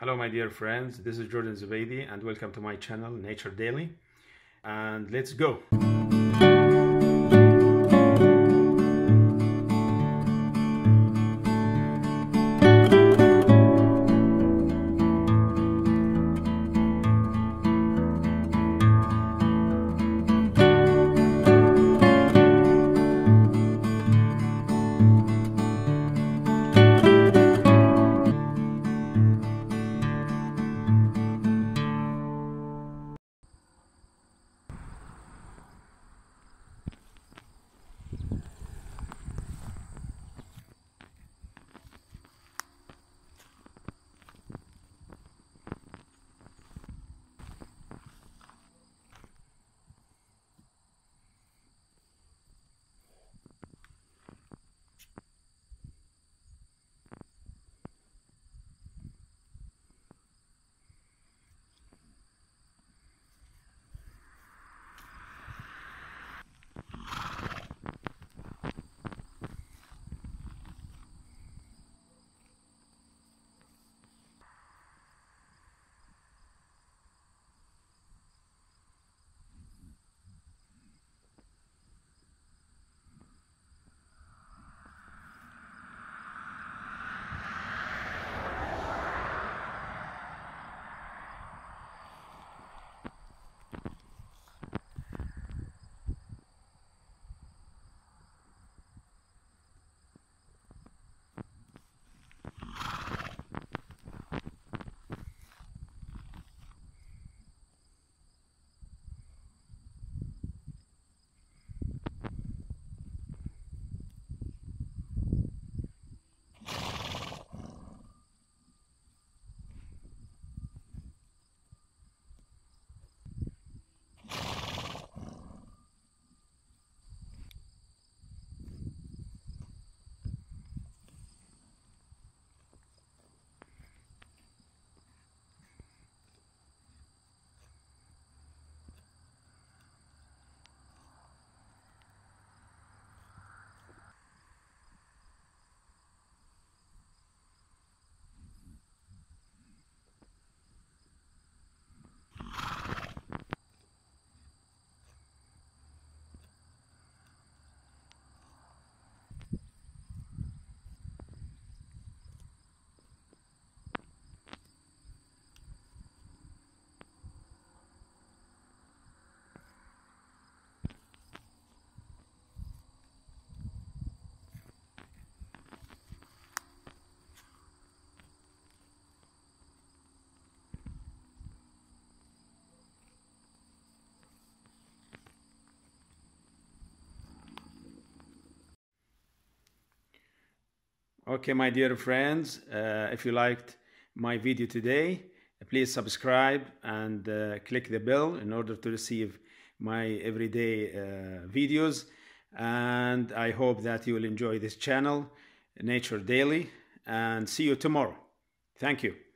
Hello my dear friends, this is Jordan Zubaydi and welcome to my channel Nature Daily, and let's go. Okay, my dear friends, if you liked my video today, please subscribe and click the bell in order to receive my everyday videos. And I hope that you will enjoy this channel, Nature Daily, and see you tomorrow. Thank you.